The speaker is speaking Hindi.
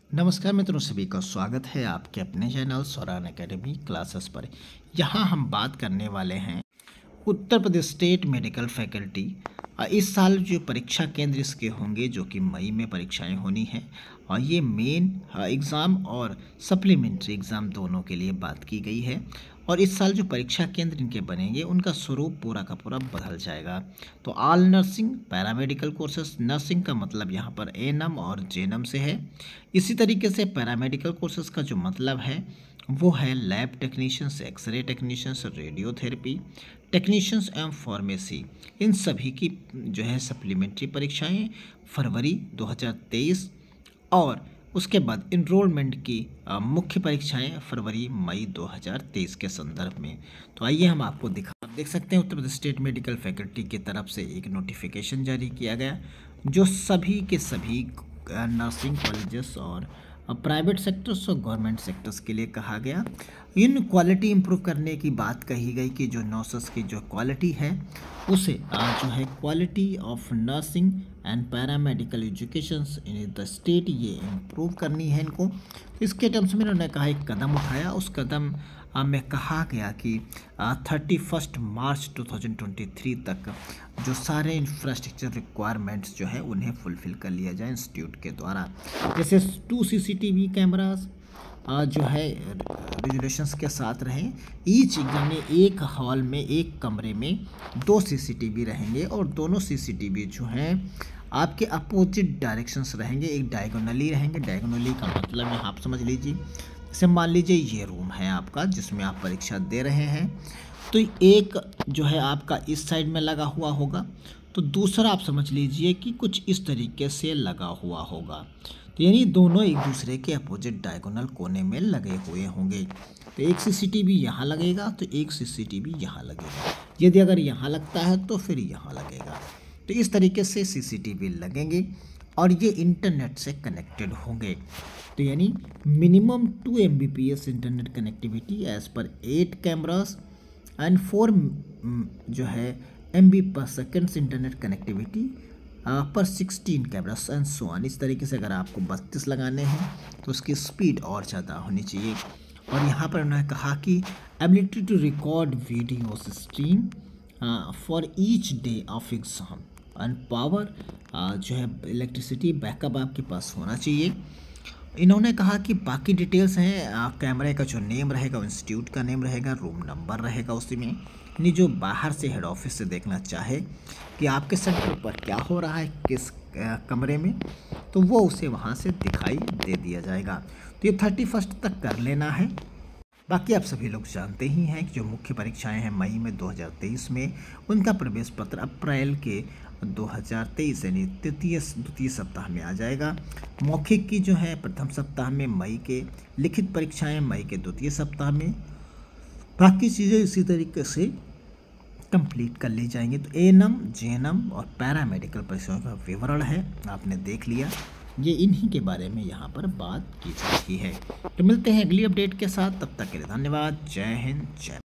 नमस्कार मित्रों, सभी का स्वागत है आपके अपने चैनल स्वरान एकेडमी क्लासेस पर। यहाँ हम बात करने वाले हैं Uttar Pradesh state medical faculty. इस साल जो परीक्षा केंद्र इसके होंगे, जो कि मई में परीक्षाएं होनी हैं, और ये मेन एग्ज़ाम और सप्लीमेंट्री एग्ज़ाम दोनों के लिए बात की गई है। और इस साल जो परीक्षा केंद्र इनके बनेंगे, उनका स्वरूप पूरा का पूरा बदल जाएगा। तो all nursing paramedical courses, nursing का मतलब यहाँ पर एएनएम और जेएनएम से है। इसी तरीके से पैरामेडिकल कोर्सेस का जो मतलब है वो है lab technicians, X ray technicians, radiotherapy technicians एवं फार्मेसी। इन सभी की जो है सप्लीमेंट्री परीक्षाएं फरवरी 2023 और उसके बाद इनरोलमेंट की मुख्य परीक्षाएं फरवरी मई 2023 के संदर्भ में। तो आइए हम आपको आप देख सकते हैं Uttar Pradesh state medical faculty की तरफ से एक नोटिफिकेशन जारी किया गया, जो सभी के सभी नर्सिंग कॉलेजेस और प्राइवेट सेक्टर्स और गवर्नमेंट सेक्टर्स के लिए कहा गया। इन क्वालिटी इम्प्रूव करने की बात कही गई कि जो नर्सेस की जो क्वालिटी है उसे जो है quality of nursing and paramedical educations in the state, ये इम्प्रूव करनी है इनको। इसके टर्म्स में उन्होंने कहा एक कदम उठाया। उस कदम में कहा गया कि 31 मार्च 2023 तक जो सारे इंफ्रास्ट्रक्चर रिक्वायरमेंट्स जो है उन्हें फुलफ़िल कर लिया जाए इंस्टीट्यूट के द्वारा। जैसे 2 सीसीटीवी कैमरास जो है रेजुलेशंस के साथ रहें। ईच एग्जाम में एक हॉल में एक कमरे में 2 सीसीटीवी रहेंगे, और दोनों सीसीटीवी जो हैं आपके अपोजिट डायरेक्शंस रहेंगे, एक डायगोनली रहेंगे। डायगोनली का मतलब है, आप समझ लीजिए, जैसे मान लीजिए ये रूम है आपका जिसमें आप परीक्षा दे रहे हैं, तो एक जो है आपका इस साइड में लगा हुआ होगा, तो दूसरा आप समझ लीजिए कि कुछ इस तरीके से लगा हुआ होगा। तो यानी दोनों एक दूसरे के अपोजिट डायगोनल कोने में लगे हुए होंगे। तो एक सीसीटीवी यहाँ लगेगा तो एक सीसीटीवी यहाँ लगेगा। यदि अगर यहाँ लगता है तो फिर यहाँ लगेगा। तो इस तरीके से सीसीटीवी लगेंगे और ये इंटरनेट से कनेक्टेड होंगे। तो यानी minimum 2 Mbps internet connectivity as per 8 cameras and 4 जो है MB/s इंटरनेट कनेक्टिविटी पर 16 कैमरास एंड सो ऑन। इस तरीके से अगर आपको 32 लगाने हैं तो उसकी स्पीड और ज़्यादा होनी चाहिए। और यहाँ पर उन्होंने कहा कि ability to record video stream for each day of exam and power जो है इलेक्ट्रिसिटी बैकअप आपके पास होना चाहिए। इन्होंने कहा कि बाकी डिटेल्स हैं, कैमरे का जो नेम रहेगा, इंस्टीट्यूट का नेम रहेगा, रूम नंबर रहेगा उसी में। यानी जो बाहर से हेड ऑफिस से देखना चाहे कि आपके सेंटर पर क्या हो रहा है किस कमरे में, तो वो उसे वहाँ से दिखाई दे दिया जाएगा। तो ये 31 तक कर लेना है। बाकी आप सभी लोग जानते ही हैं कि जो मुख्य परीक्षाएं हैं मई में 2023 में, उनका प्रवेश पत्र अप्रैल के 2023 यानी द्वितीय सप्ताह में आ जाएगा। मौखिक की जो है प्रथम सप्ताह में मई के, लिखित परीक्षाएं मई के द्वितीय सप्ताह में, बाकी चीज़ें इसी तरीके से कंप्लीट कर ली जाएंगी। तो एएनएम, जेएनएम और पैरामेडिकल परीक्षाओं का विवरण है, आपने देख लिया। ये इन्हीं के बारे में यहाँ पर बात की जा रही है। तो मिलते हैं अगली अपडेट के साथ, तब तक के लिए धन्यवाद। जय हिंद, जय